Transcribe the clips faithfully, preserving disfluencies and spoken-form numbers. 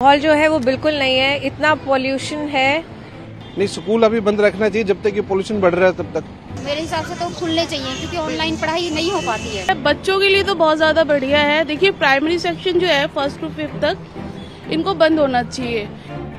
माहौल जो है वो बिल्कुल नहीं है, इतना पॉल्यूशन है। नहीं, स्कूल अभी बंद रखना चाहिए जब तक ये पॉल्यूशन बढ़ रहा है तब तक। मेरे हिसाब से तो खुलने चाहिए क्योंकि ऑनलाइन पढ़ाई नहीं हो पाती है। बच्चों के लिए तो बहुत ज्यादा बढ़िया है। देखिए प्राइमरी सेक्शन जो है फर्स्ट टू फिफ्थ तक इनको बंद होना चाहिए।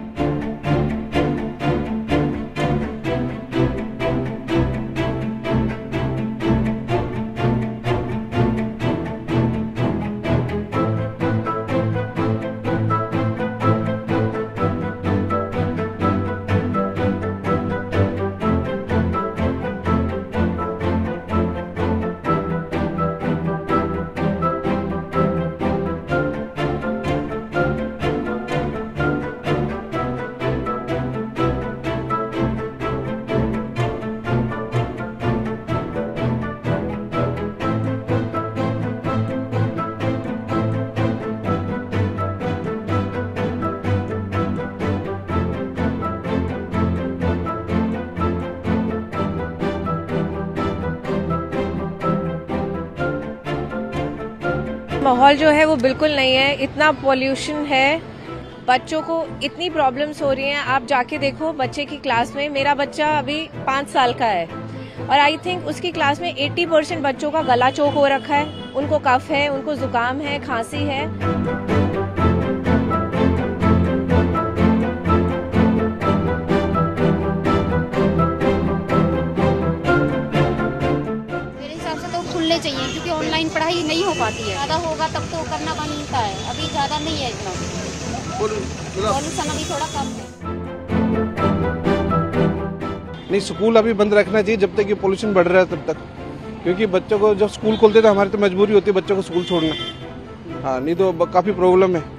माहौल जो है वो बिल्कुल नहीं है, इतना पॉल्यूशन है। बच्चों को इतनी प्रॉब्लम्स हो रही हैं, आप जाके देखो बच्चे की क्लास में। मेरा बच्चा अभी पाँच साल का है और आई थिंक उसकी क्लास में अस्सी परसेंट बच्चों का गला चौक हो रखा है, उनको कफ है, उनको जुकाम है, खांसी है। चाहिए क्योंकि ऑनलाइन पढ़ाई नहीं हो पाती है। ज्यादा होगा तब तो करना बनता है, अभी ज्यादा नहीं है इतना। पॉल्यूशन अभी थोड़ा कम है। नहीं, स्कूल अभी बंद रखना चाहिए जब तक ये पॉल्यूशन बढ़ रहा है तब तक, क्योंकि बच्चों को जब स्कूल खोलते तो हमारी तो मजबूरी होती है बच्चों को स्कूल छोड़ना। हाँ, नहीं तो काफी प्रॉब्लम है।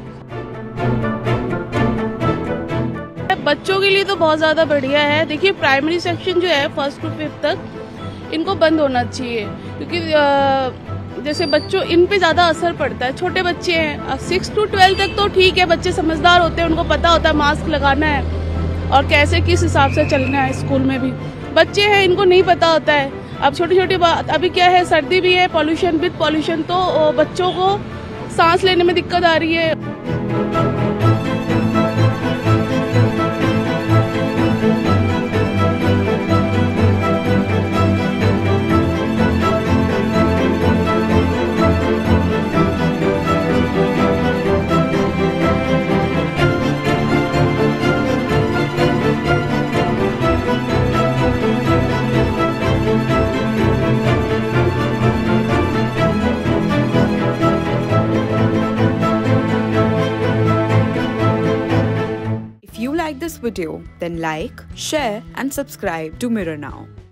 बच्चों के लिए तो बहुत ज्यादा बढ़िया है। देखिए प्राइमरी सेक्शन जो है फर्स्ट टू फिफ्थ तक इनको बंद होना चाहिए क्योंकि जैसे बच्चों इन पे ज्यादा असर पड़ता है। छोटे बच्चे हैं, सिक्स टू ट्वेल्व तक तो ठीक है, बच्चे समझदार होते हैं, उनको पता होता है मास्क लगाना है और कैसे किस हिसाब से चलना है। स्कूल में भी बच्चे हैं, इनको नहीं पता होता है। अब छोटी छोटी बात, अभी क्या है, सर्दी भी है, पॉल्यूशन विद पॉल्यूशन, तो बच्चों को सांस लेने में दिक्कत आ रही है। If you like this video, then like, share and subscribe to Mirror Now.